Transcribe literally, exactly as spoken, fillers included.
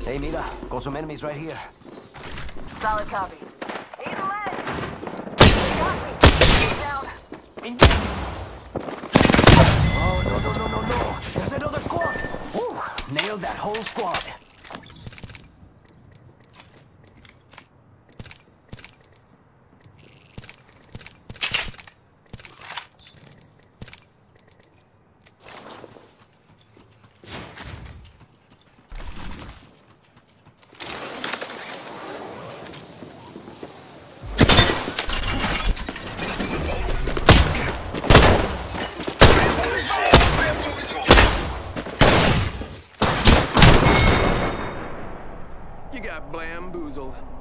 Hey, mira, got some enemies right here. Solid copy. Need a leg. Got me. Get down. Engage. Oh, no, no, no, no, no. There's another squad. Woo, nailed that whole squad. You got bamboozled.